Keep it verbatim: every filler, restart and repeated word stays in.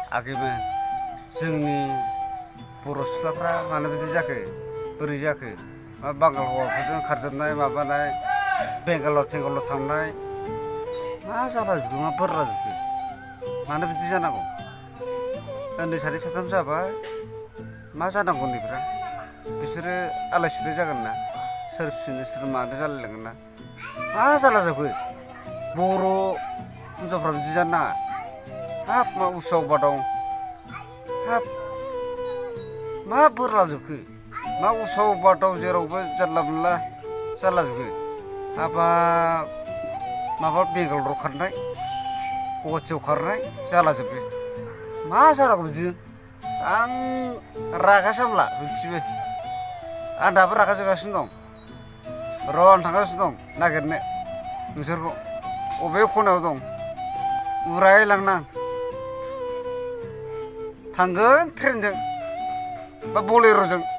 आगैमोन जोंनि बर' सिख्लाफ्रा मानो बिदि जाखो बोरै जाखो मा बांगाल हौवाफोरजों खारजोबनाय माबानाय बेंगालर थेंगालर थांनाय मा जाबाय बेखौ मा बोरलाजोबखो मानो बिदि जानांगौ उन्दै सानै साथाम जाबाय मा जानांगौ उन्दैफ्रा बिसोरो आलाय सिलाय जागोन ना सोर फिसिनो सोर मानो जालायलांगोन ना मा जाला जोबखो बर' हिनजावफ्रा बिदि जानो नाङा हाब मा उसाव बादाव हाब मा बोरलाजोबखो मा उसाव बादाव जेरावबो जानला मोनला जालाजोबखो हाबाब माबा बेंगालराव खारनाय गुवाहाटियाव खारनाय जालाजोबखो मा जानांगौ बिदिजों आं रागा सामला बिदिबो आं दाबो रागा जोंगासिनो दं र' आं थांगासिनो दं नागिरनो नोंसोरखौ बबे खनायाव दं उरायलांनो आं थांगोन ट्रेनजों बा बलेर'जों